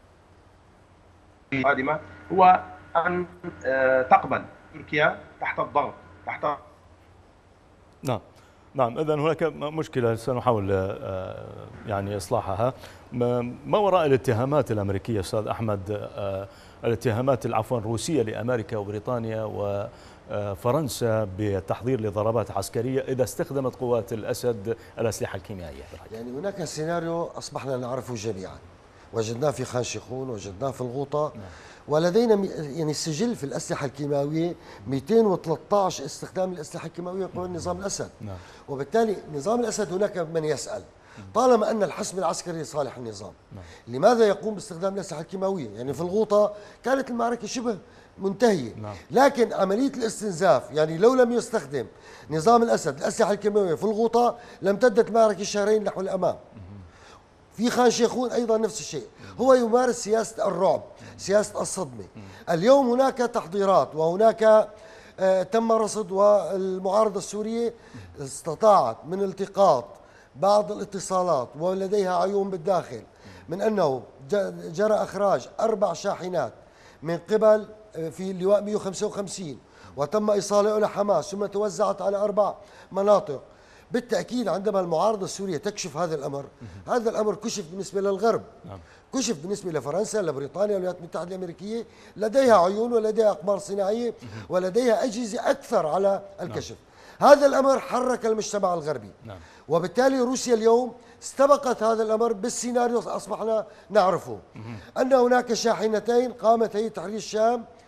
Speaker 4: القادمة هو أن تقبل تركيا تحت الضغط تحت.
Speaker 1: نعم نعم إذن هناك مشكلة سنحاول يعني إصلاحها. ما وراء الاتهامات الأمريكية أستاذ أحمد، الاتهامات العفوا الروسية لأمريكا وبريطانيا وفرنسا بالتحضير لضربات عسكرية إذا استخدمت قوات الأسد الأسلحة الكيميائية؟
Speaker 2: يعني هناك سيناريو أصبحنا نعرفه جميعا، وجدناه في خان شيخون، وجدناه في الغوطة، ولدينا يعني سجل في الأسلحة الكيماوية مئتين وثلاثة عشر استخدام الأسلحة الكيماوية قبل نظام الأسد. نعم. وبالتالي نظام الأسد هناك من يسأل طالما أن الحسم العسكري لصالح النظام، نعم. لماذا يقوم باستخدام الأسلحة الكيماوية؟ يعني في الغوطة كانت المعركة شبه منتهية، نعم. لكن عملية الاستنزاف، يعني لو لم يستخدم نظام الأسد الأسلحة الكيماوية في الغوطة لامتدت المعركة شهرين نحو الأمام. في خان شيخون أيضا نفس الشيء، هو يمارس سياسة الرعب، سياسة الصدمة. اليوم هناك تحضيرات وهناك آه تم رصد، والمعارضة السورية استطاعت من التقاط بعض الاتصالات ولديها عيون بالداخل من أنه جرى إخراج أربع شاحنات من قبل في اللواء مئة وخمسة وخمسين وتم إيصالها إلى حماس ثم توزعت على أربع مناطق. بالتأكيد عندما المعارضة السورية تكشف هذا الأمر، هذا الأمر كشف بالنسبة للغرب، كشف بالنسبة لفرنسا، لبريطانيا، الولايات المتحدة الأمريكية، لديها عيون ولديها أقمار صناعية ولديها أجهزة أكثر على الكشف. هذا الأمر حرك المجتمع الغربي، وبالتالي روسيا اليوم استبقت هذا الأمر بالسيناريو أصبحنا نعرفه، أن هناك شاحنتين قامت هيئة تحرير الشام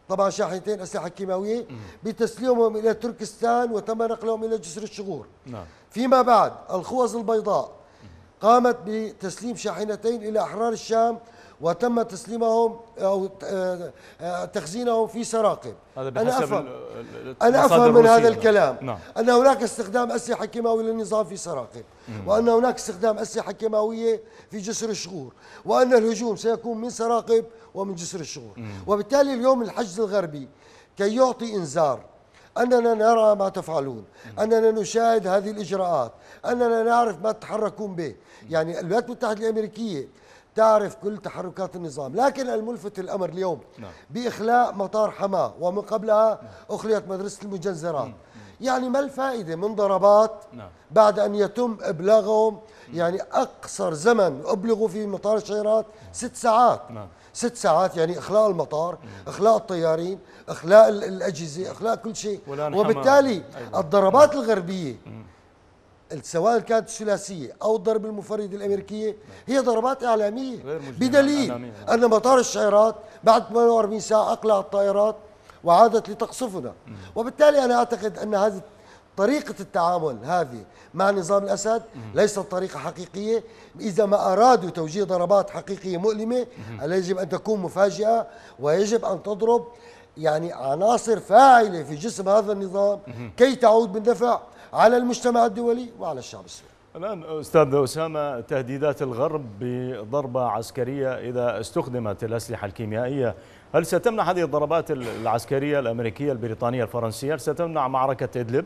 Speaker 2: طبعا شاحنتين أسلحة كيماوية بتسليمهم إلى تركستان وتم نقلهم إلى جسر الشغور.
Speaker 1: نعم.
Speaker 2: فيما بعد الخوذ البيضاء قامت بتسليم شاحنتين إلى أحرار الشام وتم تسليمهم أو تخزينهم في سراقب.
Speaker 1: أنا أفهم
Speaker 2: أنا أفهم من هذا الكلام
Speaker 1: نعم.
Speaker 2: أن هناك استخدام أسلحة كيماوية للنظام في سراقب، وأن هناك استخدام أسلحة كيماوية في جسر الشغور، وأن الهجوم سيكون من سراقب ومن جسر الشغور. وبالتالي اليوم الحشد الغربي كي يعطي إنذار أننا نرى ما تفعلون، أننا نشاهد هذه الإجراءات، أننا نعرف ما تتحركون به. يعني الولايات المتحدة الأمريكية تعرف كل تحركات النظام، لكن الملفت الأمر اليوم نعم. بإخلاء مطار حماة، ومن قبلها أخليت مدرسة المجنزرات. م. يعني ما الفائدة من ضربات نعم. بعد أن يتم إبلاغهم؟ م. يعني أقصر زمن أبلغوا في مطار الشيرات ست ساعات. نعم. ست ساعات، يعني إخلاء المطار، م. إخلاء الطيارين، إخلاء الأجهزة، إخلاء كل شيء. وبالتالي الضربات الغربية م. سواء كانت الثلاثية أو الضرب المفرد الأمريكية هي ضربات إعلامية، بدليل أن مطار الشيرات بعد ثمانية وأربعين ساعة أقلع الطائرات وعادت لتقصفنا. وبالتالي أنا أعتقد أن هذه طريقة التعامل هذه مع نظام الأسد ليست طريقة حقيقية. إذا ما أرادوا توجيه ضربات حقيقية مؤلمة يجب أن تكون مفاجئة، ويجب أن تضرب يعني عناصر فاعلة في جسم هذا النظام كي تعود بالنفع على المجتمع الدولي وعلى الشعب السوري.
Speaker 1: الآن أستاذ أسامة، تهديدات الغرب بضربة عسكرية إذا استخدمت الأسلحة الكيميائية، هل ستمنع هذه الضربات العسكرية الأمريكية البريطانية الفرنسية، هل ستمنع معركة إدلب؟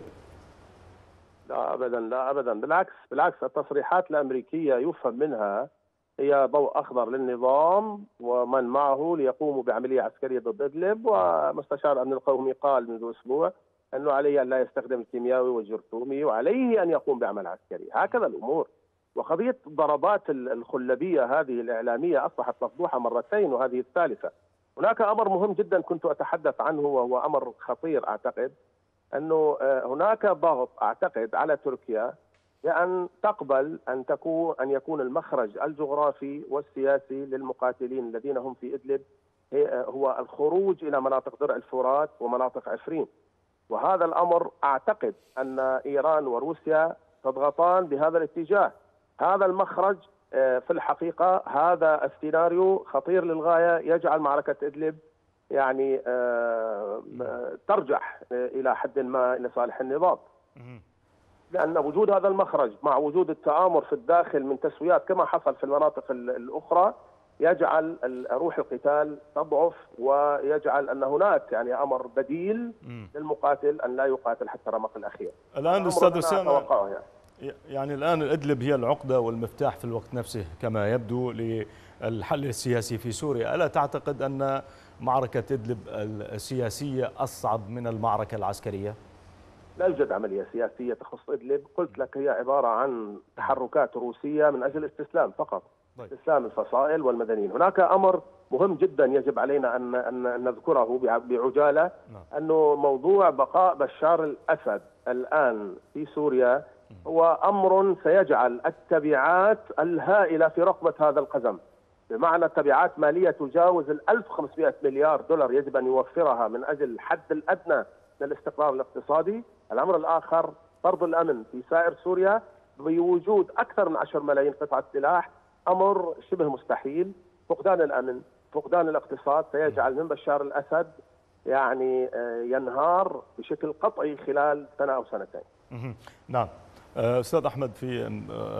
Speaker 5: لا أبدا، لا أبدا، بالعكس بالعكس، التصريحات الأمريكية يفهم منها هي ضوء أخضر للنظام ومن معه ليقوموا بعملية عسكرية ضد إدلب. ومستشار أمن القومي قال منذ أسبوع أنه عليه أن لا يستخدم الكيميائي والجرثومي وعليه أن يقوم بعمل عسكري. هكذا الأمور. وقضية الضربات الخلبية هذه الإعلامية أصبحت مفضوحة مرتين وهذه الثالثة. هناك أمر مهم جدا كنت أتحدث عنه وهو أمر خطير، أعتقد أنه هناك ضغط أعتقد على تركيا بأن تقبل أن تكون أن يكون المخرج الجغرافي والسياسي للمقاتلين الذين هم في إدلب هو الخروج إلى مناطق درع الفرات ومناطق عفرين. وهذا الأمر أعتقد أن إيران وروسيا تضغطان بهذا الاتجاه. هذا المخرج في الحقيقة هذا السيناريو خطير للغاية، يجعل معركة إدلب يعني ترجح إلى حد ما لصالح النظام، لأن وجود هذا المخرج مع وجود التآمر في الداخل من تسويات كما حصل في المناطق الأخرى يجعل روح القتال تضعف، ويجعل أن هناك يعني أمر بديل للمقاتل أن لا يقاتل حتى رمق الأخير.
Speaker 1: الآن أستاذ أسامة، يعني. يعني الآن إدلب هي العقدة والمفتاح في الوقت نفسه كما يبدو للحل السياسي في سوريا، ألا تعتقد أن معركة إدلب السياسية أصعب من المعركة العسكرية؟
Speaker 5: لا يوجد عملية سياسية تخص إدلب، قلت لك هي عبارة عن تحركات روسية من أجل الاستسلام فقط، استسلام الفصائل والمدنيين. هناك أمر مهم جدا يجب علينا أن أن نذكره بعجالة، أنه موضوع بقاء بشار الأسد الآن في سوريا هو أمر سيجعل التبعات الهائلة في رقبة هذا القزم، بمعنى تبعات مالية تجاوز ال ألف وخمسمائة مليار دولار يجب أن يوفرها من أجل الحد الأدنى للاستقرار الاقتصادي. الأمر الآخر فرض الأمن في سائر سوريا بوجود أكثر من عشرة ملايين قطعة سلاح، أمر شبه مستحيل. فقدان الأمن، فقدان الاقتصاد سيجعل من بشار الأسد يعني ينهار بشكل قطعي خلال سنة أو سنتين.
Speaker 1: نعم. أستاذ أحمد، في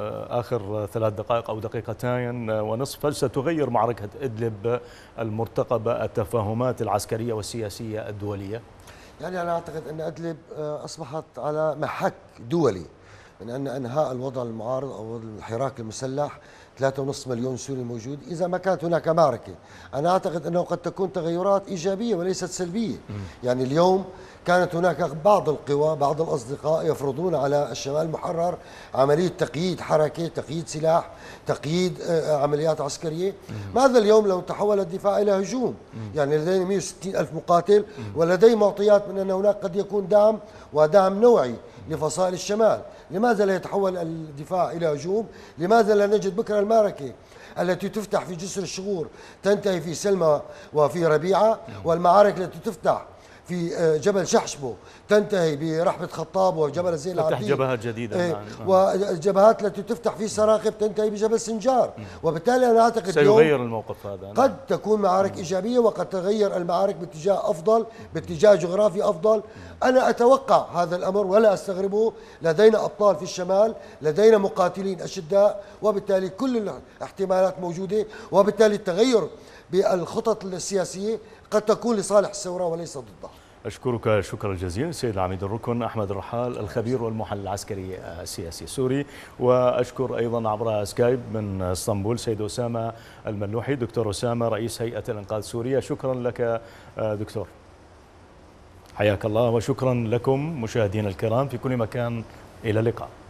Speaker 1: آخر ثلاث دقائق أو دقيقتين ونصف، هل ستغير معركة إدلب المرتقبة التفاهمات العسكرية والسياسية الدولية؟
Speaker 2: يعني أنا أعتقد أن إدلب أصبحت على محك دولي من أن إنهاء الوضع المعارض أو الحراك المسلح. ثلاثة ونصف مليون سوري موجود. إذا ما كانت هناك معركة، أنا أعتقد أنه قد تكون تغيرات إيجابية وليست سلبية. يعني اليوم كانت هناك بعض القوى، بعض الأصدقاء يفرضون على الشمال المحرر عملية تقييد حركة، تقييد سلاح، تقييد عمليات عسكرية. ماذا اليوم لو تحول الدفاع إلى هجوم؟ يعني لدينا مئة وستين ألف مقاتل، ولدي معطيات من أن هناك قد يكون دعم ودعم نوعي لفصائل الشمال. لماذا لا يتحول الدفاع إلى هجوم؟ لماذا لا نجد بكرة المعركة التي تفتح في جسر الشغور تنتهي في سلمى وفي ربيعة، والمعارك التي تفتح في جبل شحشبو تنتهي برحبة خطاب وجبل زين العابدين،
Speaker 1: تفتح جبهات جديدة.
Speaker 2: إيه والجبهات التي تفتح في سراقب تنتهي بجبل سنجار. وبالتالي أنا أعتقد
Speaker 1: سيغير الموقف هذا.
Speaker 2: قد تكون معارك إيجابية وقد تغير المعارك باتجاه أفضل، باتجاه جغرافي أفضل. أنا أتوقع هذا الأمر ولا أستغربه. لدينا أبطال في الشمال، لدينا مقاتلين أشداء، وبالتالي كل الاحتمالات موجودة، وبالتالي التغير بالخطط السياسية قد تكون لصالح الثورة وليس ضدها.
Speaker 1: أشكرك شكرا جزيلا سيد العميد الركن أحمد الرحال الخبير والمحلل العسكري السياسي السوري، وأشكر أيضا عبر سكايب من اسطنبول سيد أسامة الملوحي دكتور أسامة رئيس هيئة الإنقاذ السورية. شكرا لك دكتور، حياك الله، وشكرا لكم مشاهدينا الكرام في كل مكان، إلى اللقاء.